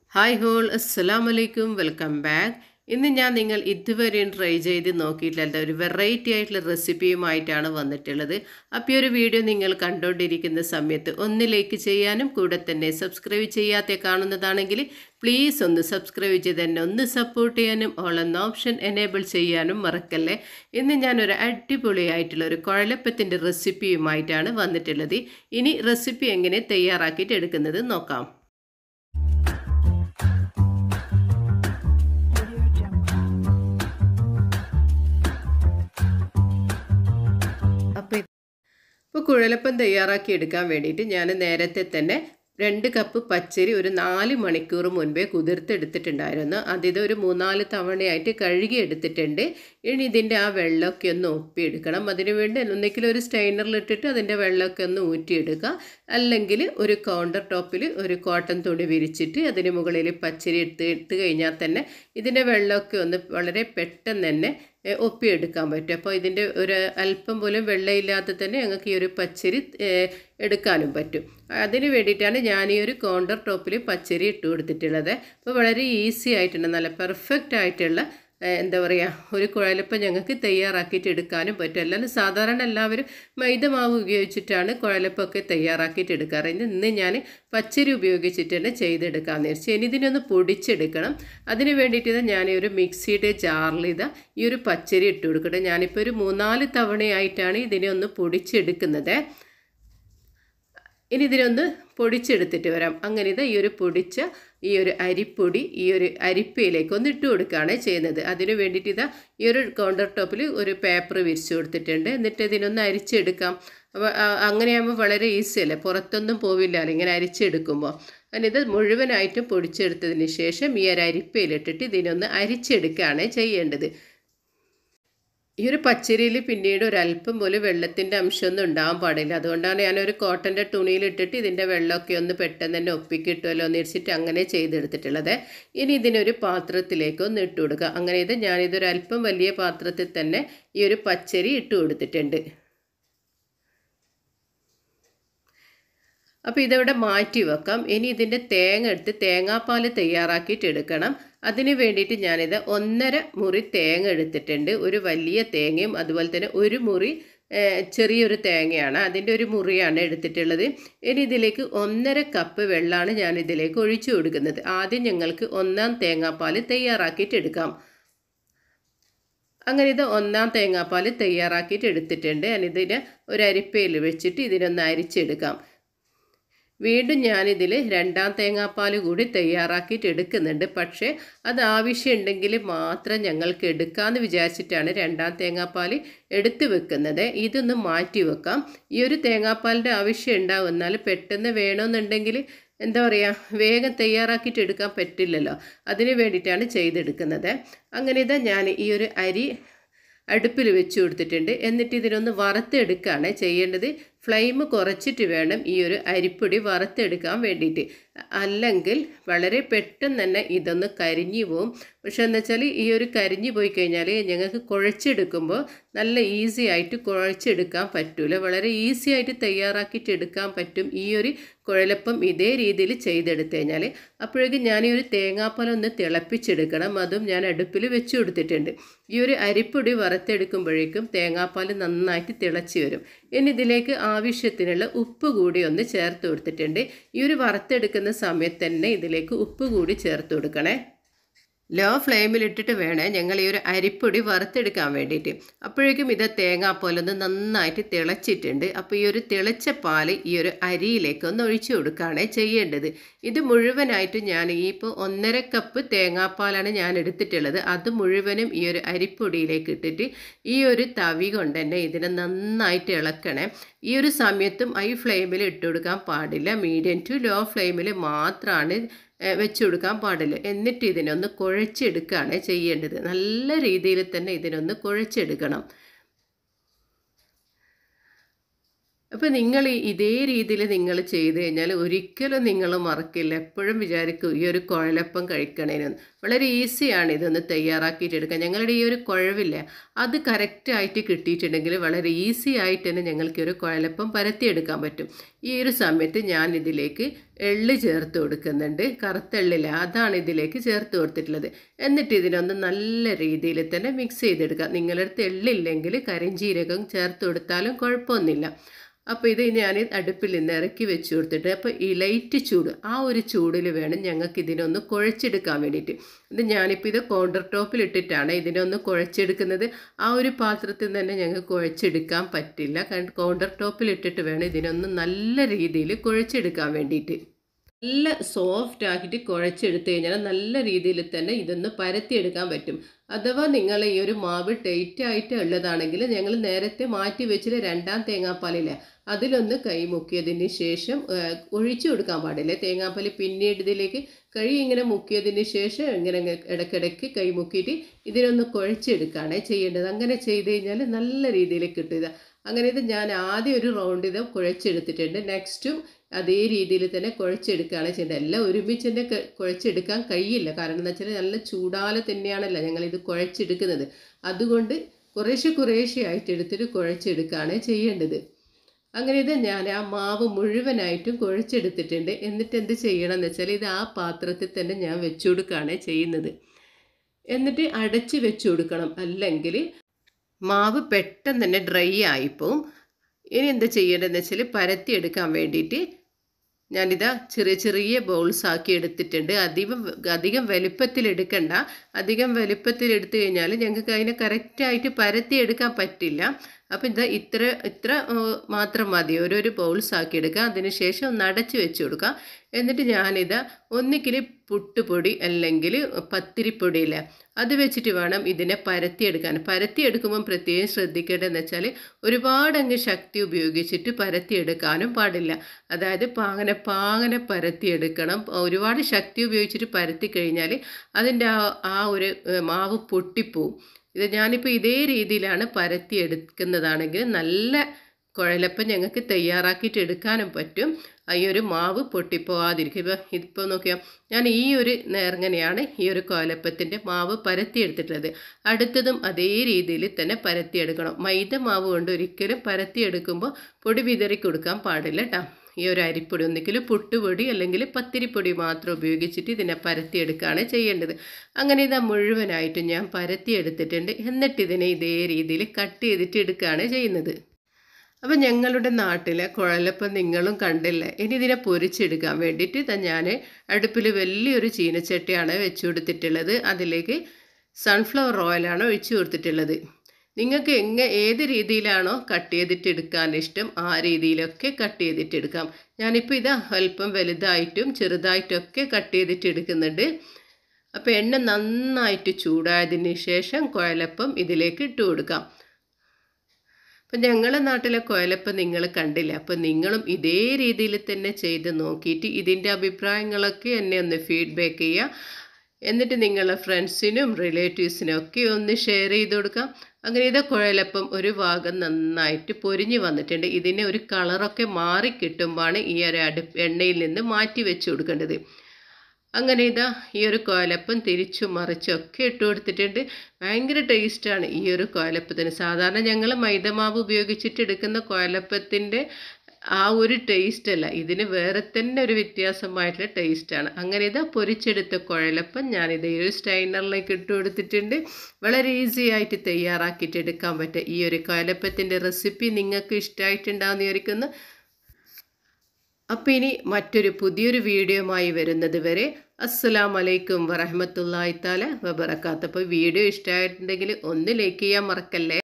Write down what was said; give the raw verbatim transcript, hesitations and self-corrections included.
Hi whole അസ്സലാമു അലൈക്കും welcome back. ഇന്ന് ഞാൻ നിങ്ങൾ ഇതുവരെയും ട്രൈ ചെയ്ത് നോക്കിയിട്ടില്ല ഒരു വെറൈറ്റി ആയിട്ടുള്ള റെസിപ്പിയുമായിട്ടാണ് വന്നിട്ടുള്ളത്. അപ്പോൾ ഈ ഒരു വീഡിയോ നിങ്ങൾ കണ്ടുകൊണ്ടിരിക്കുന്ന സമയത്ത് ഒന്ന് ലൈക്ക് ചെയ്യാനും കൂടെ തന്നെ സബ്സ്ക്രൈബ് ചെയ്യാതെ കാണുന്നതാണെങ്കിൽ പ്ലീസ് ഒന്ന് സബ്സ്ക്രൈബ് ചെയ്ത് തന്നെ ഒന്ന് സപ്പോർട്ട് ചെയ്യാനും ഓൾ എന്ന ഓപ്ഷൻ എനേബിൾ ചെയ്യാനും മറക്കല്ലേ. ഇന്ന് ഞാനൊരു അടിപൊളിയായിട്ടുള്ള ഒരു കുഴലപ്പത്തിൻ്റെ റെസിപ്പിയുമായിട്ടാണ് വന്നിട്ടുള്ളത്. ഇനി റെസിപ്പി എങ്ങനെ തയ്യാറാക്കിയിട്ട് എടുക്കുന്നത് നോക്കാം. അപ്പോൾ ഇപ്പോൾ കുഴലപ്പം തയ്യാറാക്കി എടുക്കാൻ വേണ്ടിയിട്ട് ഞാൻ നേരത്തെ തന്നെ രണ്ട് കപ്പ് പച്ചരി ഒരു നാല് മണിക്കൂർ മുൻപേ കുതിർത്തെടുത്തിട്ടുണ്ടായിരുന്നു. അതിത് ഒരു മൂന്നാല് തവണയായിട്ട് കഴുകി എടുത്തിട്ടുണ്ട്. ഇനി ഇതിൻ്റെ ആ വെള്ളമൊക്കെ ഒന്ന് ഒപ്പിയെടുക്കണം. അതിന് വേണ്ടി ഒന്നെങ്കിലും ഒരു സ്റ്റൈനറിലിട്ടിട്ട് അതിൻ്റെ വെള്ളമൊക്കെ ഒന്ന് ഊറ്റിയെടുക്കുക, അല്ലെങ്കിൽ ഒരു കൗണ്ടർ ടോപ്പിൽ ഒരു കോട്ടൺ തുണി വിരിച്ചിട്ട് അതിന് മുകളിൽ പച്ചരി എടുത്ത് ഇട്ട് കഴിഞ്ഞാൽ തന്നെ ഇതിൻ്റെ വെള്ളമൊക്കെ ഒന്ന് വളരെ പെട്ടെന്ന് തന്നെ ഒപ്പിയെടുക്കാൻ പറ്റും. അപ്പോൾ ഇതിൻ്റെ ഒരു അല്പം പോലും വെള്ളമില്ലാതെ തന്നെ ഞങ്ങൾക്ക് ഈ ഒരു പച്ചരി എടുക്കാനും പറ്റും. അതിന് വേണ്ടിയിട്ടാണ് ഞാൻ ഈ ഒരു കൗണ്ടർ ടോപ്പിൽ പച്ചരി ഇട്ട് കൊടുത്തിട്ടുള്ളത്. അപ്പോൾ വളരെ ഈസി ആയിട്ടുണ്ട്, നല്ല പെർഫെക്റ്റ് ആയിട്ടുള്ള എന്താ പറയുക ഒരു കുഴലപ്പം ഞങ്ങൾക്ക് തയ്യാറാക്കിയിട്ട് എടുക്കാനും പറ്റും. അല്ലാതെ സാധാരണ എല്ലാവരും മൈദമാവ് ഉപയോഗിച്ചിട്ടാണ് കുഴലപ്പമൊക്കെ തയ്യാറാക്കിയിട്ട് എടുക്കാറ്. ഇന്ന് ഞാൻ പച്ചരി ഉപയോഗിച്ചിട്ട് തന്നെ ചെയ്തെടുക്കാമെന്ന് വിചാരിച്ചു. ഇനി ഇതിനൊന്ന് പൊടിച്ചെടുക്കണം. അതിന് വേണ്ടിയിട്ട് ഞാൻ ഒരു മിക്സിയുടെ ജാറിൽ ഇതാ ഈ ഒരു പച്ചരി ഇട്ട് കൊടുക്കട്ടെ. ഞാനിപ്പോൾ ഒരു മൂന്നാല് തവണയായിട്ടാണ് ഇതിനെ ഒന്ന് പൊടിച്ചെടുക്കുന്നത്. ഇനി ഇതിനൊന്ന് പൊടിച്ചെടുത്തിട്ട് വരാം. അങ്ങനെ ഇതാ ഈ ഒരു പൊടിച്ച ഈ ഒരു അരിപ്പൊടി ഈ ഒരു അരിപ്പയിലേക്ക് ഒന്ന് ഇട്ട് കൊടുക്കുകയാണ് ചെയ്യുന്നത്. അതിന് വേണ്ടിയിട്ട് ഇതാ ഈ ഒരു കൗണ്ടർ ടോപ്പിൽ ഒരു പേപ്പർ വിരിച്ചു കൊടുത്തിട്ടുണ്ട്. എന്നിട്ട് ഇതിനൊന്ന് അരിച്ചെടുക്കാം. അപ്പോൾ അങ്ങനെയാകുമ്പോൾ വളരെ ഈസി അല്ലേ, പുറത്തൊന്നും പോവില്ലല്ലോ ഇങ്ങനെ അരിച്ചെടുക്കുമ്പോൾ. അതിനിത് മുഴുവനായിട്ടും പൊടിച്ചെടുത്തതിന് ശേഷം ഈ ഒരു അരിപ്പയിലിട്ടിട്ട് ഇതിനൊന്ന് അരിച്ചെടുക്കുകയാണ് ചെയ്യേണ്ടത്. ഈ ഒരു പച്ചരിയിൽ പിന്നീട് ഒരല്പം പോലും വെള്ളത്തിൻ്റെ അംശമൊന്നും ഉണ്ടാകാൻ പാടില്ല. അതുകൊണ്ടാണ് ഞാനൊരു കോട്ടൻ്റെ തുണിയിലിട്ടിട്ട് ഇതിൻ്റെ വെള്ളമൊക്കെ ഒന്ന് പെട്ടെന്ന് തന്നെ ഒപ്പിക്കിട്ടുമല്ലോ എന്ന് വെച്ചിട്ട് അങ്ങനെ ചെയ്തെടുത്തിട്ടുള്ളത്. ഇനി ഇതിനൊരു പാത്രത്തിലേക്ക് ഒന്ന് ഇട്ട് കൊടുക്കുക. അങ്ങനെ ഇത് ഞാനിതൊരല്പം വലിയ പാത്രത്തിൽ തന്നെ ഈ ഒരു പച്ചരി ഇട്ട് കൊടുത്തിട്ടുണ്ട്. അപ്പോൾ ഇതവിടെ മാറ്റി വെക്കാം. ഇനി ഇതിൻ്റെ തേങ്ങ എടുത്ത് തേങ്ങാപ്പാൽ തയ്യാറാക്കിയിട്ട് എടുക്കണം. അതിന് വേണ്ടിയിട്ട് ഞാനിത് ഒന്നര മുറി തേങ്ങ എടുത്തിട്ടുണ്ട്. ഒരു വലിയ തേങ്ങയും അതുപോലെ തന്നെ ഒരു മുറി ചെറിയൊരു തേങ്ങയാണ്, അതിൻ്റെ ഒരു മുറിയാണ് എടുത്തിട്ടുള്ളത്. ഇനി ഇതിലേക്ക് ഒന്നര കപ്പ് വെള്ളമാണ് ഞാനിതിലേക്ക് ഒഴിച്ചു കൊടുക്കുന്നത്. ആദ്യം ഞങ്ങൾക്ക് ഒന്നാം തേങ്ങാപ്പാൽ തയ്യാറാക്കിയിട്ട് എടുക്കാം. അങ്ങനെ ഇത് ഒന്നാം തേങ്ങാപ്പാൽ തയ്യാറാക്കിയിട്ട് എടുത്തിട്ടുണ്ട്. ഞാനിതിന് ഒരു അരിപ്പയിൽ വെച്ചിട്ട് ഇതിനൊന്ന് അരിച്ചെടുക്കാം. വീണ്ടും ഞാനിതിൽ രണ്ടാം തേങ്ങാപ്പാൽ കൂടി തയ്യാറാക്കിയിട്ട് എടുക്കുന്നുണ്ട്. പക്ഷേ അത് ആവശ്യമുണ്ടെങ്കിൽ മാത്രം ഞങ്ങൾക്ക് എടുക്കാമെന്ന് വിചാരിച്ചിട്ടാണ് രണ്ടാം തേങ്ങാപ്പാൽ എടുത്ത് വെക്കുന്നത്. ഇതൊന്ന് മാറ്റി വെക്കാം. ഈ ഒരു തേങ്ങാപ്പാലിൻ്റെ ആവശ്യം ഉണ്ടാവും, എന്നാൽ പെട്ടെന്ന് വേണമെന്നുണ്ടെങ്കിൽ എന്താ പറയുക വേഗം തയ്യാറാക്കിയിട്ട് എടുക്കാൻ പറ്റില്ലല്ലോ. അതിന് വേണ്ടിയിട്ടാണ് ചെയ്തെടുക്കുന്നത്. അങ്ങനെ ഇതാ ഞാൻ ഈ ഒരു അരി അടുപ്പിൽ വെച്ച് കൊടുത്തിട്ടുണ്ട്. എന്നിട്ട് ഇതിനൊന്ന് വറുത്തെടുക്കുകയാണ് ചെയ്യേണ്ടത്. ഫ്ലെയിം കുറച്ചിട്ട് വേണം ഈ ഒരു അരിപ്പൊടി വറുത്തെടുക്കാൻ വേണ്ടിയിട്ട്, അല്ലെങ്കിൽ വളരെ പെട്ടെന്ന് തന്നെ ഇതൊന്ന് കരിഞ്ഞു പോവും. പക്ഷെ എന്ന് വെച്ചാൽ ഈ ഒരു കരിഞ്ഞു പോയി കഴിഞ്ഞാൽ ഞങ്ങൾക്ക് കുഴച്ചെടുക്കുമ്പോൾ നല്ല ഈസി ആയിട്ട് കുഴച്ചെടുക്കാൻ പറ്റില്ല. വളരെ ഈസി ആയിട്ട് തയ്യാറാക്കിയിട്ട് എടുക്കാൻ പറ്റും ഈ ഒരു കുഴലപ്പം ഇതേ രീതിയിൽ ചെയ്തെടുത്തു കഴിഞ്ഞാൽ. അപ്പോഴേക്കും ഞാൻ ഈ ഒരു തേങ്ങാപ്പാൽ ഒന്ന് തിളപ്പിച്ചെടുക്കണം. അതും ഞാൻ അടുപ്പിൽ വെച്ച് കൊടുത്തിട്ടുണ്ട്. ഈ ഒരു അരിപ്പൊടി വറുത്തെടുക്കുമ്പോഴേക്കും തേങ്ങാപ്പാൽ നന്നായിട്ട് തിളച്ച് വരും. ഇനി ഇതിലേക്ക് ആവശ്യത്തിനുള്ള ഉപ്പ് കൂടി ഒന്ന് ചേർത്ത് കൊടുത്തിട്ടുണ്ട്. ഈ ഒരു വറുത്തെടുക്കുന്ന സമയത്ത് തന്നെ ഇതിലേക്ക് ഉപ്പ് കൂടി ചേർത്ത് കൊടുക്കണേ. ലോ ഫ്ലെയിമിലിട്ടിട്ട് വേണേ ഞങ്ങൾ ഈ ഒരു അരിപ്പൊടി വറുത്തെടുക്കാൻ വേണ്ടിയിട്ട്. അപ്പോഴേക്കും ഇത് തേങ്ങാപ്പാലൊന്ന് നന്നായിട്ട് തിളച്ചിട്ടുണ്ട്. അപ്പോൾ ഈ ഒരു തിളച്ച പാൽ ഈ ഒരു അരിയിലേക്ക് ഒന്ന് ഒഴിച്ചു കൊടുക്കുകയാണ് ചെയ്യേണ്ടത്. ഇത് മുഴുവനായിട്ട് ഞാൻ ഈ ഇപ്പോൾ ഒന്നര കപ്പ് തേങ്ങാപ്പാലാണ് ഞാൻ എടുത്തിട്ടുള്ളത്. അത് മുഴുവനും ഈ ഒരു അരിപ്പൊടിയിലേക്ക് ഇട്ടിട്ട് ഈ ഒരു തവി കൊണ്ട് തന്നെ ഇതിനെ നന്നായിട്ട് ഇളക്കണേ. ഈ ഒരു സമയത്തും ഹൈ ഫ്ലെയിമിൽ ഇട്ട് കൊടുക്കാൻ പാടില്ല, മീഡിയം ടു ലോ ഫ്ലെയിമിൽ മാത്രമാണ് വെച്ച് കൊടുക്കാൻ പാടില്ല. എന്നിട്ട് ഇതിനൊന്ന് കുഴച്ചെടുക്കുകയാണ് ചെയ്യേണ്ടത്. നല്ല രീതിയിൽ തന്നെ ഇതിനൊന്ന് കുഴച്ചെടുക്കണം. അപ്പോൾ നിങ്ങൾ ഈ ഇതേ രീതിയിൽ നിങ്ങൾ ചെയ്ത് കഴിഞ്ഞാൽ ഒരിക്കലും നിങ്ങൾ മറക്കില്ല. എപ്പോഴും വിചാരിക്കും ഈ ഒരു കുഴലപ്പം കഴിക്കണേനെന്ന്. വളരെ ഈസിയാണ് ഇതൊന്ന് തയ്യാറാക്കിയിട്ടെടുക്കാൻ. ഞങ്ങളുടെ ഈ ഒരു കുഴവില്ല അത് കറക്റ്റായിട്ട് കിട്ടിയിട്ടുണ്ടെങ്കിൽ വളരെ ഈസി ആയിട്ട് തന്നെ ഞങ്ങൾക്ക് ഒരു കുഴലപ്പം പരത്തിയെടുക്കാൻ പറ്റും. ഈ ഒരു സമയത്ത് ഞാൻ ഇതിലേക്ക് എള്ള് ചേർത്ത് കൊടുക്കുന്നുണ്ട്. കറുത്ത എള്ളില്ല, അതാണ് ഇതിലേക്ക് ചേർത്ത് കൊടുത്തിട്ടുള്ളത്. എന്നിട്ട് ഇതിനൊന്ന് നല്ല രീതിയിൽ തന്നെ മിക്സ് ചെയ്തെടുക്കുക. നിങ്ങളുടെ അടുത്ത് എള്ളില്ലെങ്കിൽ കരിഞ്ജീരകം ചേർത്ത് കൊടുത്താലും കുഴപ്പമൊന്നുമില്ല. അപ്പോൾ ഇത് ഞാൻ അടുപ്പിൽ നിന്ന് ഇറക്കി വെച്ച് കൊടുത്തിട്ട്, അപ്പോൾ ഈ ലൈറ്റ് ചൂട്, ആ ഒരു ചൂടിൽ വേണം ഞങ്ങൾക്ക് ഇതിനൊന്ന് കുഴച്ചെടുക്കാൻ വേണ്ടിയിട്ട്. ഇത് ഞാനിപ്പോൾ ഇത് കൗണ്ടർ ടോപ്പിൽ ഇട്ടിട്ടാണ് ഇതിനൊന്ന് കുഴച്ചെടുക്കുന്നത്. ആ ഒരു പാത്രത്തിൽ തന്നെ ഞങ്ങൾക്ക് കുഴച്ചെടുക്കാൻ പറ്റില്ല. കാരണം കൗണ്ടർ ടോപ്പിൽ ഇട്ടിട്ട് വേണം ഇതിനൊന്ന് നല്ല രീതിയിൽ കുഴച്ചെടുക്കാൻ വേണ്ടിയിട്ട്. നല്ല സോഫ്റ്റ് ആക്കിയിട്ട് കുഴച്ചെടുത്ത് കഴിഞ്ഞാൽ നല്ല രീതിയിൽ തന്നെ ഇതൊന്ന് പരത്തിയെടുക്കാൻ പറ്റും. അഥവാ നിങ്ങൾ ഈ ഒരു മാവ് ടൈറ്റ് ആയിട്ട് ഉള്ളതാണെങ്കിൽ ഞങ്ങൾ നേരത്തെ മാറ്റി വെച്ചിട്ട് രണ്ടാം തേങ്ങാപ്പാലില്ല അതിലൊന്ന് കൈ മുക്കിയതിന് ശേഷം ഒഴിച്ചു കൊടുക്കാൻ പാടില്ല. തേങ്ങാപ്പാൽ പിന്നീട് ഇതിലേക്ക് കൈ ഇങ്ങനെ മുക്കിയതിന് ശേഷം ഇങ്ങനെ ഇടയ്ക്കിടയ്ക്ക് കൈ മുക്കിയിട്ട് ഇതിനൊന്ന് കുഴച്ചെടുക്കുകയാണ് ചെയ്യേണ്ടത്. അങ്ങനെ ചെയ്ത് കഴിഞ്ഞാൽ നല്ല രീതിയിൽ കിട്ടുക. അങ്ങനെ ഇത് ഞാൻ ആദ്യം ഒരു റൗണ്ട് ഇത് കുഴച്ചെടുത്തിട്ടുണ്ട്. നെക്സ്റ്റും അതേ രീതിയിൽ തന്നെ കുഴച്ചെടുക്കുകയാണ് ചെയ്യേണ്ടത്. എല്ലാം ഒരുമിച്ച് തന്നെ കുഴച്ചെടുക്കാൻ കഴിയില്ല. കാരണം എന്താ വെച്ചാൽ നല്ല ചൂടാലെ തന്നെയാണല്ലോ ഞങ്ങളിത് കുഴച്ചെടുക്കുന്നത്. അതുകൊണ്ട് കുറേശ്ശെ കുറേശ്ശെ ആയിട്ട് എടുത്തിട്ട് കുഴച്ചെടുക്കുകയാണ് ചെയ്യേണ്ടത്. അങ്ങനെ ഇത് ഞാൻ ആ മാവ് മുഴുവനായിട്ടും കുഴച്ചെടുത്തിട്ടുണ്ട്. എന്നിട്ട് എന്ത് ചെയ്യണം എന്ന് വെച്ചാൽ ഇത് ആ പാത്രത്തിൽ തന്നെ ഞാൻ വെച്ചു കൊടുക്കുകയാണ് ചെയ്യുന്നത്. എന്നിട്ട് അടച്ച് വെച്ചു കൊടുക്കണം, അല്ലെങ്കിൽ മാവ് പെട്ടെന്ന് തന്നെ ഡ്രൈ ആയിപ്പോവും. ഇനി എന്താ ചെയ്യേണ്ടതെന്ന് വെച്ചാൽ പരത്തിയെടുക്കാൻ വേണ്ടിയിട്ട് ഞാനിതാ ചെറിയ ചെറിയ ബൗൾസ് ആക്കി എടുത്തിട്ടുണ്ട്. അധികം അധികം വലുപ്പത്തിൽ എടുക്കണ്ട. അധികം വലുപ്പത്തിൽ എടുത്തു കഴിഞ്ഞാൽ ഞങ്ങൾക്ക് അതിനെ കറക്റ്റായിട്ട് പരത്തിയെടുക്കാൻ പറ്റില്ല. അപ്പോൾ ഇതാ ഇത്ര ഇത്ര മാത്രം മതി. ഓരോരോ ബൗൾസ് ആക്കി എടുക്കുക. അതിന് ശേഷം ഒന്ന് അടച്ച് വെച്ച് കൊടുക്കുക. എന്നിട്ട് ഞാനിതാ ഒന്നിക്കിൽ പുട്ടുപൊടി അല്ലെങ്കിൽ പത്തിരിപ്പൊടിയില്ല അത് വെച്ചിട്ട് വേണം ഇതിനെ പരത്തിയെടുക്കാൻ. പരത്തിയെടുക്കുമ്പം പ്രത്യേകം ശ്രദ്ധിക്കേണ്ടതെന്ന് വെച്ചാൽ ഒരുപാട് അങ്ങ് ശക്തി ഉപയോഗിച്ചിട്ട് പരത്തിയെടുക്കാനും പാടില്ല. അതായത് പാങ്ങനെ പാങ്ങനെ പരത്തിയെടുക്കണം. ഒരുപാട് ശക്തി ഉപയോഗിച്ചിട്ട് പരത്തി കഴിഞ്ഞാൽ അതിൻ്റെ ആ ആ ഒരു മാവ് പൊട്ടിപ്പോവും. ഇത് ഞാനിപ്പോൾ ഇതേ രീതിയിലാണ് പരത്തിയെടുക്കുന്നതാണെങ്കിൽ നല്ല കുഴലപ്പം ഞങ്ങൾക്ക് തയ്യാറാക്കിയിട്ട് എടുക്കാനും പറ്റും. ഈ ഒരു മാവ് പൊട്ടിപ്പോവാതിരിക്കും. ഇപ്പോൾ ഇപ്പോൾ നോക്കിയാൽ ഞാൻ ഈ ഒരു നേർങ്ങനെയാണ് ഈ ഒരു കുഴലപ്പത്തിൻ്റെ മാവ് പരത്തിയെടുത്തിട്ടുള്ളത്. അടുത്തതും അതേ രീതിയിൽ തന്നെ പരത്തിയെടുക്കണം. മൈദ മാവ് കൊണ്ട് ഒരിക്കലും പരത്തിയെടുക്കുമ്പോൾ പൊടി വിതറി കൊടുക്കാൻ പാടില്ല കേട്ടോ. ഈ ഒരു അരിപ്പൊടി ഒന്നിക്കൽ പുട്ടുപൊടി അല്ലെങ്കിൽ പത്തിരിപ്പൊടി മാത്രം ഉപയോഗിച്ചിട്ട് ഇതിനെ പരത്തിയെടുക്കുകയാണ് ചെയ്യേണ്ടത്. അങ്ങനെ ഇതാ മുഴുവനായിട്ട് ഞാൻ പരത്തിയെടുത്തിട്ടുണ്ട്. എന്നിട്ട് ഇതിനെ ഇതേ രീതിയിൽ കട്ട് ചെയ്തിട്ട് എടുക്കുകയാണ് ചെയ്യുന്നത്. അപ്പോൾ ഞങ്ങളുടെ നാട്ടിലെ കുഴലപ്പം നിങ്ങളും കണ്ടില്ലേ. ഇനി ഇതിനെ പൊരിച്ചെടുക്കാൻ വേണ്ടിയിട്ട് ഇതാ ഞാൻ അടുപ്പിൽ വലിയൊരു ചീനച്ചട്ടിയാണ് വെച്ച് കൊടുത്തിട്ടുള്ളത്. അതിലേക്ക് സൺഫ്ലവർ ഓയിലാണ് ഒഴിച്ചു കൊടുത്തിട്ടുള്ളത്. നിങ്ങൾക്ക് എങ്ങനെ ഏത് രീതിയിലാണോ കട്ട് ചെയ്തിട്ട് എടുക്കാൻ ഇഷ്ടം ആ രീതിയിലൊക്കെ കട്ട് ചെയ്തിട്ട് എടുക്കാം. ഞാനിപ്പോൾ ഇത് അല്പം വലുതായിട്ടും ചെറുതായിട്ടൊക്കെ കട്ട് ചെയ്തിട്ട് എടുക്കുന്നുണ്ട്. അപ്പോൾ എണ്ണ നന്നായിട്ട് ചൂടായതിന് ശേഷം കുഴലപ്പം ഇതിലേക്ക് ഇട്ട് കൊടുക്കാം. അപ്പം ഞങ്ങളുടെ നാട്ടിലെ കുഴലപ്പം നിങ്ങൾ കണ്ടില്ല. അപ്പം നിങ്ങളും ഇതേ രീതിയിൽ തന്നെ ചെയ്ത് നോക്കിയിട്ട് ഇതിൻ്റെ അഭിപ്രായങ്ങളൊക്കെ എന്നെ ഒന്ന് ഫീഡ്ബാക്ക് ചെയ്യുക. എന്നിട്ട് നിങ്ങളുടെ ഫ്രണ്ട്സിനും റിലേറ്റീവ്സിനും ഒക്കെ ഒന്ന് ഷെയർ ചെയ്ത് കൊടുക്കാം. അങ്ങനെ ഇത് കുഴലപ്പം ഒരു ഭാഗം നന്നായിട്ട് പൊരിഞ്ഞ് വന്നിട്ടുണ്ട്. ഇതിനെ ഒരു കളറൊക്കെ മാറി കിട്ടുമ്പോഴാണ് ഈ ഒരു അടുപ്പ് എണ്ണയിൽ നിന്ന് മാറ്റി വെച്ച് കൊടുക്കേണ്ടത്. അങ്ങനെ ഇതാ ഈ ഒരു കുഴലപ്പം തിരിച്ചും മറിച്ചൊക്കെ ഇട്ട് കൊടുത്തിട്ടുണ്ട്. ഭയങ്കര ടേസ്റ്റാണ് ഈ ഒരു കുഴലപ്പത്തിന്. സാധാരണ ഞങ്ങൾ മൈദമാവ് ഉപയോഗിച്ചിട്ട് എടുക്കുന്ന കുഴലപ്പത്തിൻ്റെ ആ ഒരു ടേസ്റ്റ് അല്ല, ഇതിന് വേറെ തന്നെ ഒരു വ്യത്യാസമായിട്ടുള്ള ടേസ്റ്റാണ്. അങ്ങനെ ഇതാ പൊരിച്ചെടുത്ത കുഴലപ്പം ഞാനിത് ഈ ഒരു സ്റ്റൈനറിലേക്ക് ഇട്ട് കൊടുത്തിട്ടുണ്ട്. വളരെ ഈസി ആയിട്ട് തയ്യാറാക്കിയിട്ട് എടുക്കാൻ പറ്റും ഈ ഒരു കുഴലപ്പത്തിൻ്റെ റെസിപ്പി നിങ്ങൾക്ക് ഇഷ്ടമായിട്ടുണ്ടാകുമെന്ന് വിചാരിക്കുന്നു. അപ്പോൾ ഇനി മറ്റൊരു പുതിയൊരു വീഡിയോയുമായി വരുന്നത് വരെ അസ്സലാമു അലൈക്കും വറഹ്മത്തുള്ളാഹി തആല വബറകാതുഹു. അപ്പോൾ വീഡിയോ ഇഷ്ടമായിട്ടുണ്ടെങ്കിൽ ഒന്ന് ലൈക്ക് ചെയ്യാൻ മറക്കല്ലേ.